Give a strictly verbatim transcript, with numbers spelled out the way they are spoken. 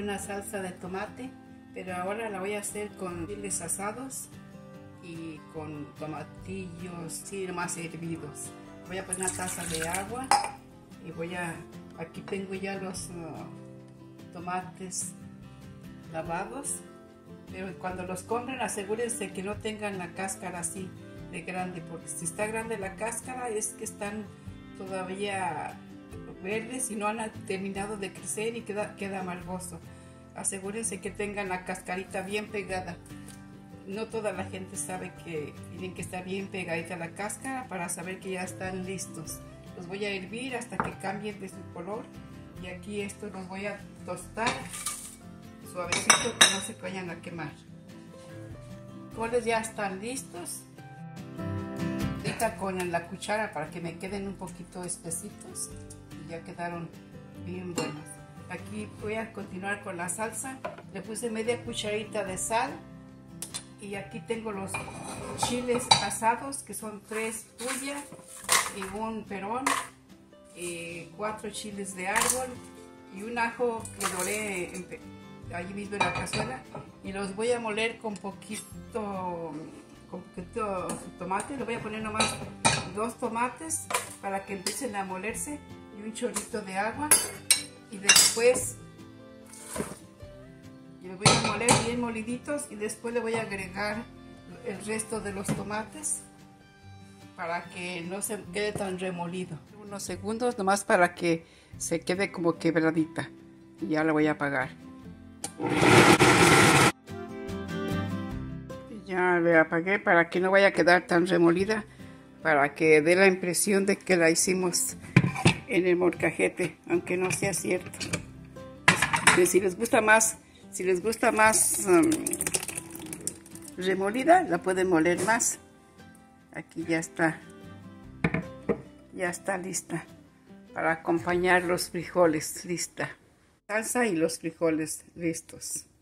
una salsa de tomate, pero ahora la voy a hacer con chiles asados y con tomatillos, sí, más hervidos. Voy a poner una taza de agua y voy a, aquí tengo ya los uh, tomates lavados, pero cuando los compren asegúrense que no tengan la cáscara así de grande, porque si está grande la cáscara es que están todavía verdes y no han terminado de crecer y queda, queda amargoso. Asegúrense que tengan la cascarita bien pegada. No toda la gente sabe que tienen que estar bien pegadita la cáscara para saber que ya están listos. Los voy a hervir hasta que cambien de su color y aquí esto los voy a tostar suavecito, que no se vayan a quemar. Los ya están listos. Ahorita con la cuchara para que me queden un poquito espesitos y ya quedaron bien buenos. Aquí voy a continuar con la salsa. Le puse media cucharita de sal y aquí tengo los chiles asados, que son tres puyas y un perón, y cuatro chiles de árbol y un ajo que doré allí mismo en la cazuela, y los voy a moler con poquito con poquito tomate. Le voy a poner nomás dos tomates para que empiecen a molerse y un chorrito de agua, y después los voy a moler bien moliditos y después le voy a agregar el resto de los tomates para que no se quede tan remolido. Unos segundos nomás para que se quede como quebradita y ya la voy a apagar. Ya le apagué para que no vaya a quedar tan remolida, para que dé la impresión de que la hicimos en el molcajete, aunque no sea cierto. Pues, si les gusta más, si les gusta más um, remolida, la pueden moler más. Aquí ya está, ya está lista para acompañar los frijoles, lista. Salsa y los frijoles listos.